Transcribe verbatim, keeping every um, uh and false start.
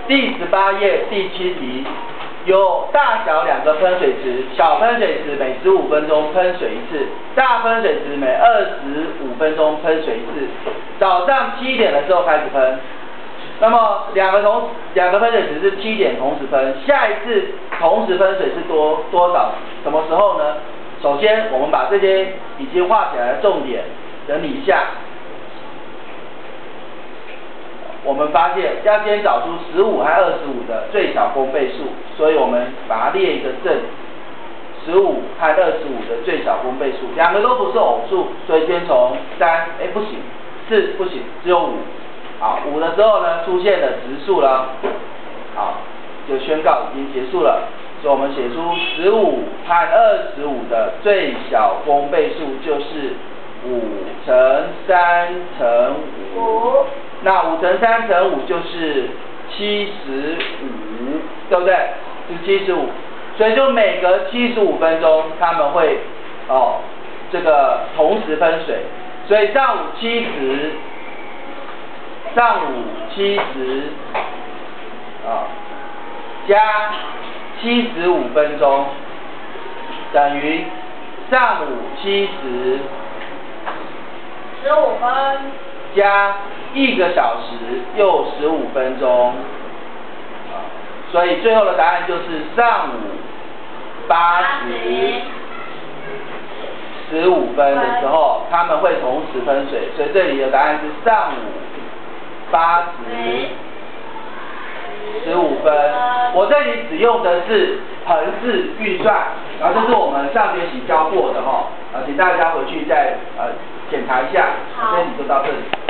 第十八页第七题，有大小两个喷水池，小喷水池每十五分钟喷水一次，大喷水池每二十五分钟喷水一次。早上七点的时候开始喷，那么两个同两个喷水池是七点同时喷，下一次同时喷水是多多少？什么时候呢？首先，我们把这些已经画起来的重点整理一下。我们发现要先找出十五和二十五的最小公倍数，所以我们把它列一个正。十五和二十五的最小公倍数，两个都不是偶数，所以先从三，哎不行，四不行，只有五。好，五的时候呢出现了质数了，好，就宣告已经结束了。所以我们写出十五和二十五的最小公倍数就是五乘三乘五。那五乘三乘五就是七十五，对不对？是七十五，所以就每隔七十五分钟他们会哦这个同时喷水，所以上午七十，上午七十啊加七十五分钟等于上午七十十五分加一个小时又十五分钟，啊，所以最后的答案就是上午八时十五分的时候，他们会同时喷水，所以这里的答案是上午八时十五分。我这里只用的是横式运算，然后这是我们上学期教过的哈，啊，请大家回去再呃检查一下。今天就到这里。